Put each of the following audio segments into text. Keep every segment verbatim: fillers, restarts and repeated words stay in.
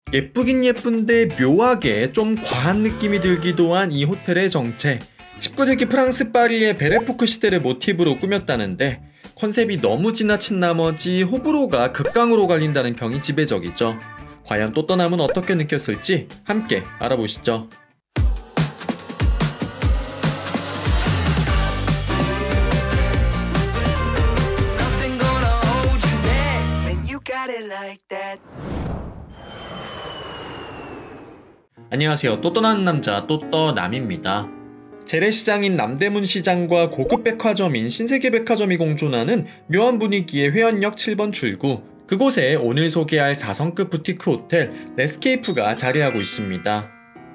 예쁘긴 예쁜데 묘하게 좀 과한 느낌이 들기도 한 이 호텔의 정체. 십구 세기 프랑스 파리의 베레포크 시대를 모티브로 꾸몄다는데 컨셉이 너무 지나친 나머지 호불호가 극강으로 갈린다는 평이 지배적이죠. 과연 또떠남은 어떻게 느꼈을지 함께 알아보시죠. 안녕하세요. 또 떠나는 남자 또떠남입니다. 재래시장인 남대문 시장과 고급 백화점인 신세계백화점이 공존하는 묘한 분위기의 회원역 칠 번 출구, 그곳에 오늘 소개할 사 성급 부티크 호텔 레스케이프가 자리하고 있습니다.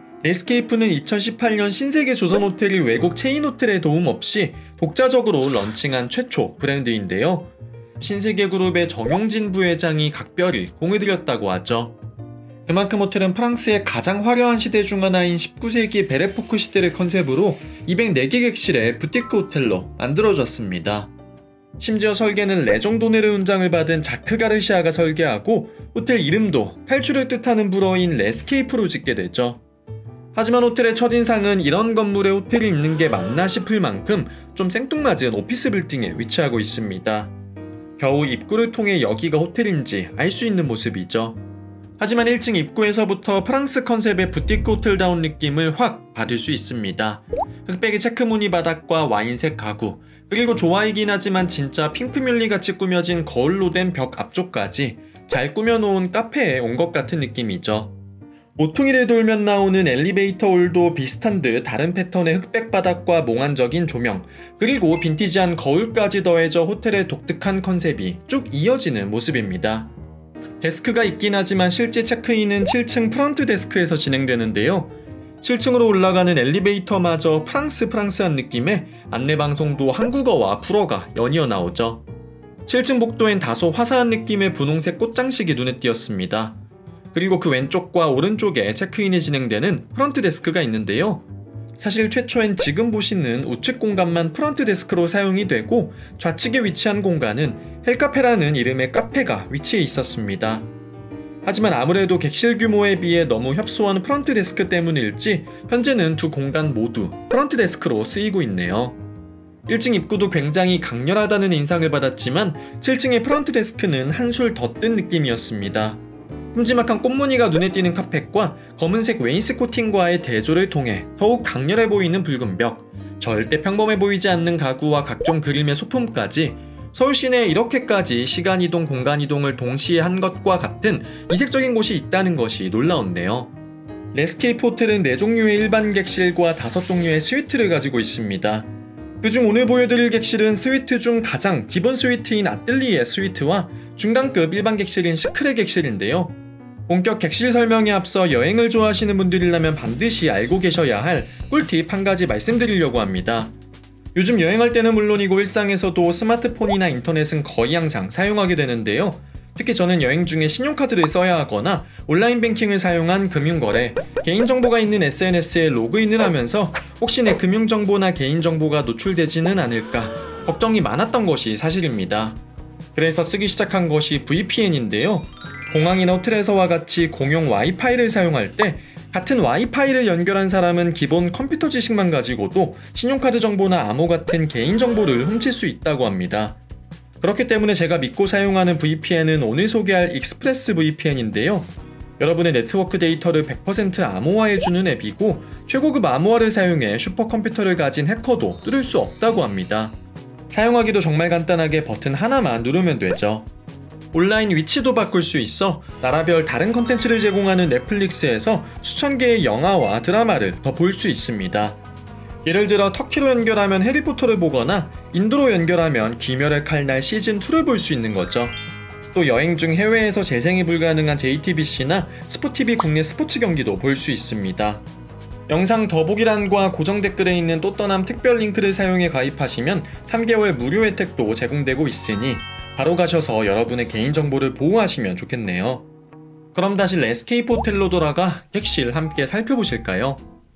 레스케이프는 이천십팔 년 신세계 조선호텔이 외국 체인 호텔의 도움 없이 독자적으로 런칭한 최초 브랜드인데요. 신세계그룹의 정용진 부회장이 각별히 공을 들였다고 하죠. 그만큼 호텔은 프랑스의 가장 화려한 시대 중 하나인 십구 세기 베레포크 시대를 컨셉으로 이백사 개 객실의 부티크 호텔로 만들어졌습니다. 심지어 설계는 레종도네르 훈장을 받은 자크 가르시아가 설계하고 호텔 이름도 탈출을 뜻하는 불어인 레스케이프로 짓게 되죠. 하지만 호텔의 첫인상은 이런 건물에 호텔이 있는 게 맞나 싶을 만큼 좀 생뚱맞은 오피스 빌딩에 위치하고 있습니다. 겨우 입구를 통해 여기가 호텔인지 알 수 있는 모습이죠. 하지만 일 층 입구에서부터 프랑스 컨셉의 부티크 호텔다운 느낌을 확 받을 수 있습니다. 흑백의 체크 무늬 바닥과 와인색 가구, 그리고 좋아이긴 하지만 진짜 핑크뮬리같이 꾸며진 거울로 된 벽 앞쪽까지 잘 꾸며놓은 카페에 온 것 같은 느낌이죠. 모퉁이를 돌면 나오는 엘리베이터 홀도 비슷한 듯 다른 패턴의 흑백 바닥과 몽환적인 조명, 그리고 빈티지한 거울까지 더해져 호텔의 독특한 컨셉이 쭉 이어지는 모습입니다. 데스크가 있긴 하지만 실제 체크인은 칠 층 프런트 데스크에서 진행되는데요. 칠 층으로 올라가는 엘리베이터마저 프랑스 프랑스한 느낌에 안내방송도 한국어와 불어가 연이어 나오죠. 칠 층 복도엔 다소 화사한 느낌의 분홍색 꽃장식이 눈에 띄었습니다. 그리고 그 왼쪽과 오른쪽에 체크인이 진행되는 프런트 데스크가 있는데요. 사실 최초엔 지금 보시는 우측 공간만 프런트 데스크로 사용이 되고 좌측에 위치한 공간은 헬카페라는 이름의 카페가 위치해 있었습니다. 하지만 아무래도 객실 규모에 비해 너무 협소한 프런트 데스크 때문일지 현재는 두 공간 모두 프런트 데스크로 쓰이고 있네요. 일 층 입구도 굉장히 강렬하다는 인상을 받았지만 칠 층의 프런트 데스크는 한술 더 뜬 느낌이었습니다. 큼지막한 꽃무늬가 눈에 띄는 카펫과 검은색 웨인스코팅과의 대조를 통해 더욱 강렬해 보이는 붉은 벽, 절대 평범해 보이지 않는 가구와 각종 그림의 소품까지 서울 시내에 이렇게까지 시간이동, 공간이동을 동시에 한 것과 같은 이색적인 곳이 있다는 것이 놀라웠네요. 레스케이프 호텔은 네 종류의 일반 객실과 다섯 종류의 스위트를 가지고 있습니다. 그중 오늘 보여드릴 객실은 스위트 중 가장 기본 스위트인 아뜰리에 스위트와 중간급 일반 객실인 시크레 객실인데요. 본격 객실 설명에 앞서 여행을 좋아하시는 분들이라면 반드시 알고 계셔야 할 꿀팁 한 가지 말씀드리려고 합니다. 요즘 여행할 때는 물론이고 일상에서도 스마트폰이나 인터넷은 거의 항상 사용하게 되는데요. 특히 저는 여행 중에 신용카드를 써야 하거나 온라인 뱅킹을 사용한 금융거래, 개인정보가 있는 에스엔에스에 로그인을 하면서 혹시 내 금융정보나 개인정보가 노출되지는 않을까 걱정이 많았던 것이 사실입니다. 그래서 쓰기 시작한 것이 브이피엔인데요. 공항이나 호텔에서와 같이 공용 와이파이를 사용할 때 같은 와이파이를 연결한 사람은 기본 컴퓨터 지식만 가지고도 신용카드 정보나 암호 같은 개인정보를 훔칠 수 있다고 합니다. 그렇기 때문에 제가 믿고 사용하는 브이피엔은 오늘 소개할 익스프레스 브이피엔인데요. 여러분의 네트워크 데이터를 백 퍼센트 암호화해주는 앱이고 최고급 암호화를 사용해 슈퍼컴퓨터를 가진 해커도 뚫을 수 없다고 합니다. 사용하기도 정말 간단하게 버튼 하나만 누르면 되죠. 온라인 위치도 바꿀 수 있어 나라별 다른 컨텐츠를 제공하는 넷플릭스에서 수천 개의 영화와 드라마를 더 볼 수 있습니다. 예를 들어 터키로 연결하면 해리포터를 보거나 인도로 연결하면 귀멸의 칼날 시즌이를 볼 수 있는 거죠. 또 여행 중 해외에서 재생이 불가능한 제이티비씨나 스포티비 국내 스포츠 경기도 볼 수 있습니다. 영상 더보기란과 고정 댓글에 있는 또떠남 특별 링크를 사용해 가입하시면 삼 개월 무료 혜택도 제공되고 있으니 바로 가셔서 여러분의 개인정보를 보호하시면 좋겠네요. 그럼 다시 레스케이프 호텔로 돌아가 객실 함께 살펴보실까요?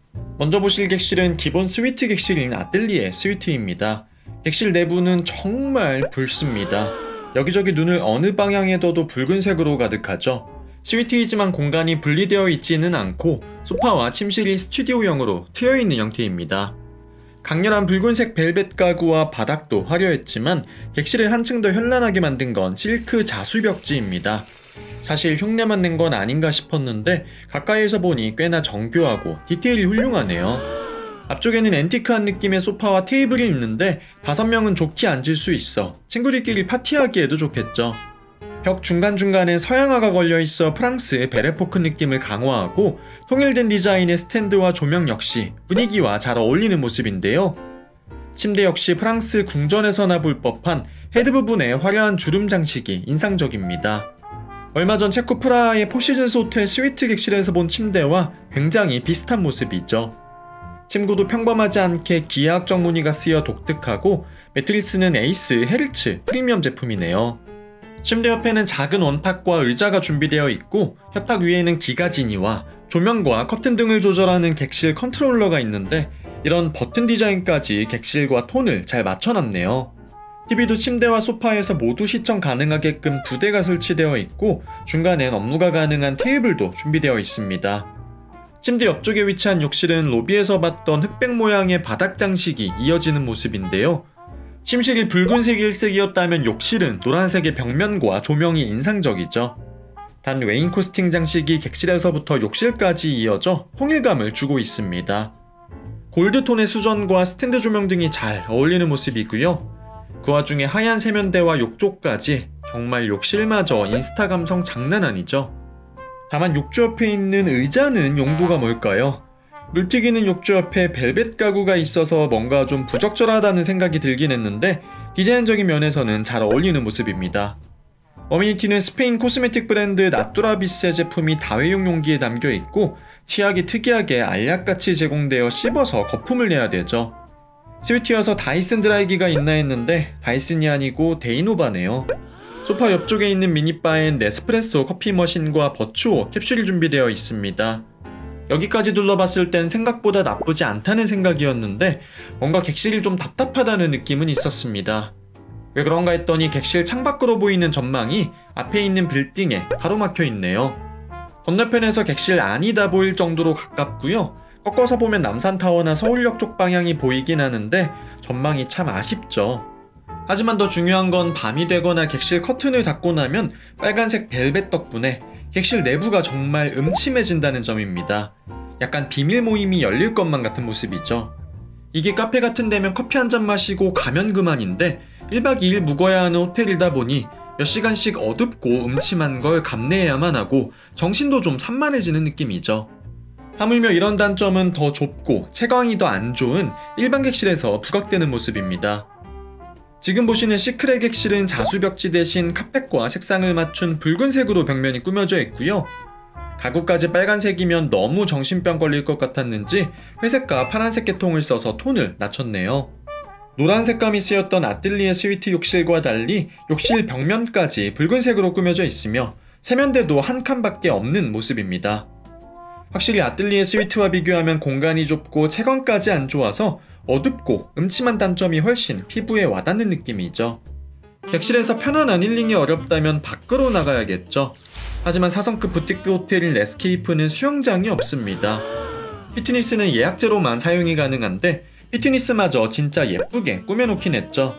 먼저 보실 객실은 기본 스위트 객실인 아뜰리에 스위트입니다. 객실 내부는 정말 붉습니다. 여기저기 눈을 어느 방향에 둬도 붉은색으로 가득하죠. 스위트이지만 공간이 분리되어 있지는 않고 소파와 침실이 스튜디오형으로 트여있는 형태입니다. 강렬한 붉은색 벨벳 가구와 바닥도 화려했지만 객실을 한층 더 현란하게 만든 건 실크 자수벽지입니다. 사실 흉내만 낸 건 아닌가 싶었는데 가까이에서 보니 꽤나 정교하고 디테일이 훌륭하네요. 앞쪽에는 앤티크한 느낌의 소파와 테이블이 있는데 다섯 명은 좋게 앉을 수 있어 친구들끼리 파티하기에도 좋겠죠. 벽 중간중간엔 서양화가 걸려있어 프랑스의 베레포크 느낌을 강화하고 통일된 디자인의 스탠드와 조명 역시 분위기와 잘 어울리는 모습인데요. 침대 역시 프랑스 궁전에서나 볼 법한 헤드 부분에 화려한 주름 장식이 인상적입니다. 얼마 전 체코 프라하의 포시즌스 호텔 스위트 객실에서 본 침대와 굉장히 비슷한 모습이죠. 침구도 평범하지 않게 기하학적 무늬가 쓰여 독특하고 매트리스는 에이스 헤르츠 프리미엄 제품이네요. 침대 옆에는 작은 원탁과 의자가 준비되어 있고 협탁 위에는 기가지니와 조명과 커튼 등을 조절하는 객실 컨트롤러가 있는데 이런 버튼 디자인까지 객실과 톤을 잘 맞춰놨네요. 티비도 침대와 소파에서 모두 시청 가능하게끔 두 대가 설치되어 있고 중간엔 업무가 가능한 테이블도 준비되어 있습니다. 침대 옆쪽에 위치한 욕실은 로비에서 봤던 흑백 모양의 바닥 장식이 이어지는 모습인데요. 침실이 붉은색 일색이었다면 욕실은 노란색의 벽면과 조명이 인상적이죠. 단 웨인코스팅 장식이 객실에서부터 욕실까지 이어져 통일감을 주고 있습니다. 골드톤의 수전과 스탠드 조명 등이 잘 어울리는 모습이고요. 그 와중에 하얀 세면대와 욕조까지 정말 욕실마저 인스타 감성 장난 아니죠. 다만 욕조 옆에 있는 의자는 용도가 뭘까요? 물튀기는 욕조 옆에 벨벳 가구가 있어서 뭔가 좀 부적절하다는 생각이 들긴 했는데 디자인적인 면에서는 잘 어울리는 모습입니다. 어메니티는 스페인 코스메틱 브랜드 나뚜라비스의 제품이 다회용 용기에 담겨있고 치약이 특이하게 알약같이 제공되어 씹어서 거품을 내야 되죠. 스위트여서 다이슨 드라이기가 있나 했는데 다이슨이 아니고 데이노바네요. 소파 옆쪽에 있는 미니바엔 네스프레소 커피 머신과 버추어 캡슐이 준비되어 있습니다. 여기까지 둘러봤을 땐 생각보다 나쁘지 않다는 생각이었는데 뭔가 객실이 좀 답답하다는 느낌은 있었습니다. 왜 그런가 했더니 객실 창밖으로 보이는 전망이 앞에 있는 빌딩에 가로막혀 있네요. 건너편에서 객실 안이 다 보일 정도로 가깝고요. 꺾어서 보면 남산타워나 서울역 쪽 방향이 보이긴 하는데 전망이 참 아쉽죠. 하지만 더 중요한 건 밤이 되거나 객실 커튼을 닫고 나면 빨간색 벨벳 덕분에 객실 내부가 정말 음침해진다는 점입니다. 약간 비밀 모임이 열릴 것만 같은 모습이죠. 이게 카페 같은 데면 커피 한잔 마시고 가면 그만인데 일박 이일 묵어야 하는 호텔이다 보니 몇 시간씩 어둡고 음침한 걸 감내해야만 하고 정신도 좀 산만해지는 느낌이죠. 하물며 이런 단점은 더 좁고 채광이 더 안 좋은 일반 객실에서 부각되는 모습입니다. 지금 보시는 시크릿 객실은 자수벽지 대신 카펫과 색상을 맞춘 붉은색으로 벽면이 꾸며져 있고요. 가구까지 빨간색이면 너무 정신병 걸릴 것 같았는지 회색과 파란색 계통을 써서 톤을 낮췄네요. 노란 색감이 쓰였던 아뜰리에 스위트 욕실과 달리 욕실 벽면까지 붉은색으로 꾸며져 있으며 세면대도 한 칸밖에 없는 모습입니다. 확실히 아뜰리에 스위트와 비교하면 공간이 좁고 채광까지 안 좋아서 어둡고 음침한 단점이 훨씬 피부에 와닿는 느낌이죠. 객실에서 편안한 힐링이 어렵다면 밖으로 나가야겠죠. 하지만 사성급 부티크 호텔인 레스케이프는 수영장이 없습니다. 피트니스는 예약제로만 사용이 가능한데 피트니스마저 진짜 예쁘게 꾸며놓긴 했죠.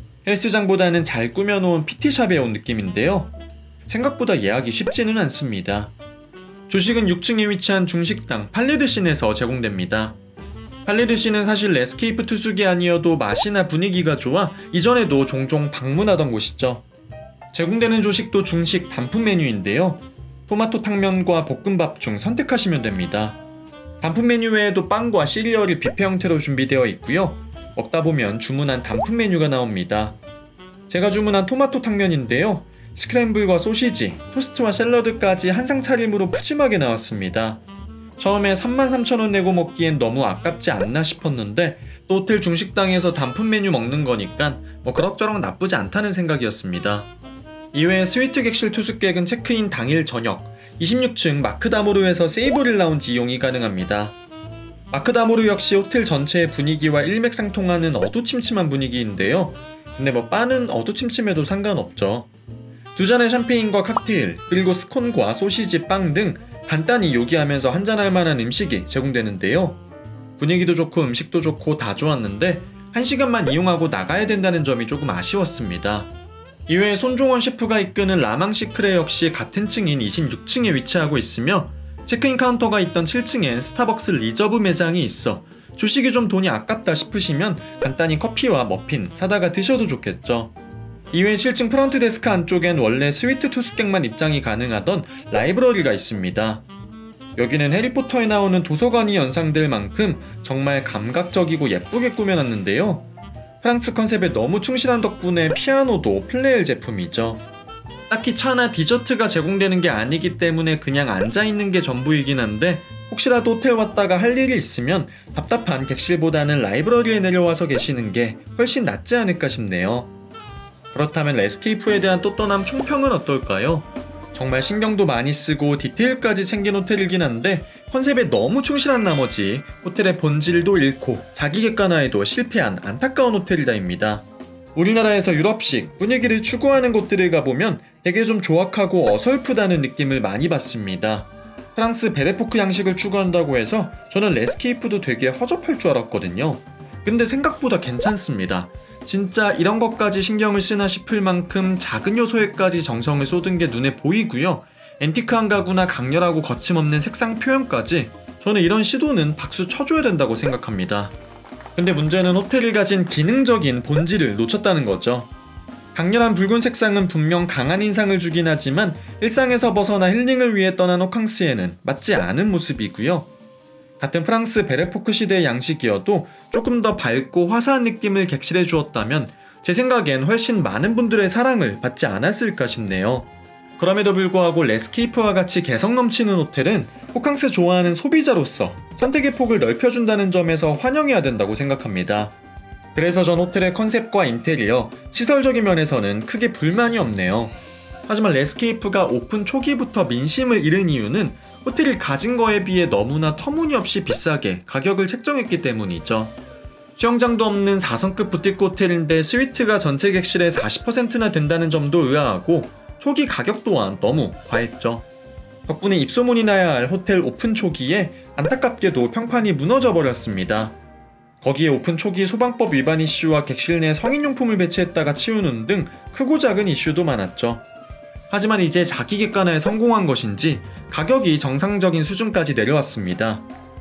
헬스장보다는 잘 꾸며놓은 피티샵에 온 느낌인데요. 생각보다 예약이 쉽지는 않습니다. 조식은 육 층에 위치한 중식당 팔레드신에서 제공됩니다. 팔레드신은 사실 레스케이프 투숙이 아니어도 맛이나 분위기가 좋아 이전에도 종종 방문하던 곳이죠. 제공되는 조식도 중식 단품 메뉴인데요. 토마토 탕면과 볶음밥 중 선택하시면 됩니다. 단품 메뉴 외에도 빵과 시리얼이 뷔페 형태로 준비되어 있고요. 먹다 보면 주문한 단품 메뉴가 나옵니다. 제가 주문한 토마토 탕면인데요. 스크램블과 소시지, 토스트와 샐러드까지 한상 차림으로 푸짐하게 나왔습니다. 처음에 삼만 삼천 원 내고 먹기엔 너무 아깝지 않나 싶었는데 또 호텔 중식당에서 단품 메뉴 먹는 거니까 뭐 그럭저럭 나쁘지 않다는 생각이었습니다. 이외에 스위트 객실 투숙객은 체크인 당일 저녁 이십육 층 마크다모르에서 세이보릴 라운지 이용이 가능합니다. 마크다모르 역시 호텔 전체의 분위기와 일맥상통하는 어두침침한 분위기인데요. 근데 뭐 바는 어두침침해도 상관없죠. 두 잔의 샴페인과 칵테일, 그리고 스콘과 소시지, 빵 등 간단히 요기하면서 한잔할 만한 음식이 제공되는데요. 분위기도 좋고 음식도 좋고 다 좋았는데 한 시간만 이용하고 나가야 된다는 점이 조금 아쉬웠습니다. 이외에 손종원 셰프가 이끄는 라망시크레 역시 같은 층인 이십육 층에 위치하고 있으며 체크인 카운터가 있던 칠 층엔 스타벅스 리저브 매장이 있어 조식이 좀 돈이 아깝다 싶으시면 간단히 커피와 머핀 사다가 드셔도 좋겠죠. 이외에 칠 층 프런트 데스크 안쪽엔 원래 스위트 투숙객만 입장이 가능하던 라이브러리가 있습니다. 여기는 해리포터에 나오는 도서관이 연상될 만큼 정말 감각적이고 예쁘게 꾸며놨는데요. 프랑스 컨셉에 너무 충실한 덕분에 피아노도 플레일 제품이죠. 딱히 차나 디저트가 제공되는 게 아니기 때문에 그냥 앉아있는 게 전부이긴 한데 혹시라도 호텔 왔다가 할 일이 있으면 답답한 객실보다는 라이브러리에 내려와서 계시는 게 훨씬 낫지 않을까 싶네요. 그렇다면 레스케이프에 대한 또 떠남 총평은 어떨까요? 정말 신경도 많이 쓰고 디테일까지 챙긴 호텔이긴 한데 컨셉에 너무 충실한 나머지 호텔의 본질도 잃고 자기 객관화에도 실패한 안타까운 호텔이다입니다. 우리나라에서 유럽식 분위기를 추구하는 곳들을 가보면 되게 좀 조악하고 어설프다는 느낌을 많이 받습니다. 프랑스 베레포크 양식을 추구한다고 해서 저는 레스케이프도 되게 허접할 줄 알았거든요. 근데 생각보다 괜찮습니다. 진짜 이런 것까지 신경을 쓰나 싶을 만큼 작은 요소에까지 정성을 쏟은 게 눈에 보이고요. 앤티크한 가구나 강렬하고 거침없는 색상 표현까지 저는 이런 시도는 박수 쳐줘야 된다고 생각합니다. 근데 문제는 호텔이 가진 기능적인 본질을 놓쳤다는 거죠. 강렬한 붉은 색상은 분명 강한 인상을 주긴 하지만 일상에서 벗어나 힐링을 위해 떠난 호캉스에는 맞지 않은 모습이고요. 같은 프랑스 베레포크 시대의 양식이어도 조금 더 밝고 화사한 느낌을 객실해 주었다면 제 생각엔 훨씬 많은 분들의 사랑을 받지 않았을까 싶네요. 그럼에도 불구하고 레스케이프와 같이 개성 넘치는 호텔은 호캉스 좋아하는 소비자로서 선택의 폭을 넓혀준다는 점에서 환영해야 된다고 생각합니다. 그래서 전 호텔의 컨셉과 인테리어, 시설적인 면에서는 크게 불만이 없네요. 하지만 레스케이프가 오픈 초기부터 민심을 잃은 이유는 호텔이 가진 거에 비해 너무나 터무니없이 비싸게 가격을 책정했기 때문이죠. 수영장도 없는 사 성급 부티크 호텔인데 스위트가 전체 객실의 사십 퍼센트나 된다는 점도 의아하고 초기 가격 또한 너무 과했죠. 덕분에 입소문이 나야 할 호텔 오픈 초기에 안타깝게도 평판이 무너져 버렸습니다. 거기에 오픈 초기 소방법 위반 이슈와 객실 내 성인용품을 배치했다가 치우는 등 크고 작은 이슈도 많았죠. 하지만 이제 자기 객관화에 성공한 것인지 가격이 정상적인 수준까지 내려왔습니다.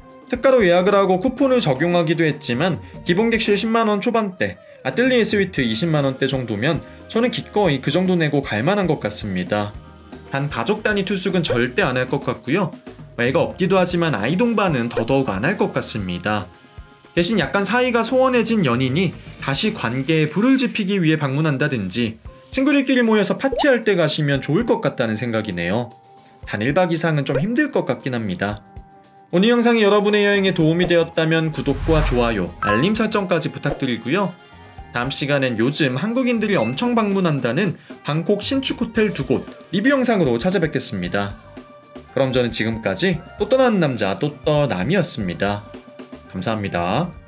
특가로 예약을 하고 쿠폰을 적용하기도 했지만 기본 객실 십만 원 초반대, 아뜰리에 스위트 이십만 원대 정도면 저는 기꺼이 그 정도 내고 갈만한 것 같습니다. 단 가족 단위 투숙은 절대 안 할 것 같고요. 애가 없기도 하지만 아이 동반은 더더욱 안 할 것 같습니다. 대신 약간 사이가 소원해진 연인이 다시 관계에 불을 지피기 위해 방문한다든지 친구들끼리 모여서 파티할 때 가시면 좋을 것 같다는 생각이네요. 단 일 박 이상은 좀 힘들 것 같긴 합니다. 오늘 영상이 여러분의 여행에 도움이 되었다면 구독과 좋아요, 알림 설정까지 부탁드리고요. 다음 시간엔 요즘 한국인들이 엄청 방문한다는 방콕 신축 호텔 두 곳 리뷰 영상으로 찾아뵙겠습니다. 그럼 저는 지금까지 또 떠나는 남자 또떠남이었습니다. 감사합니다.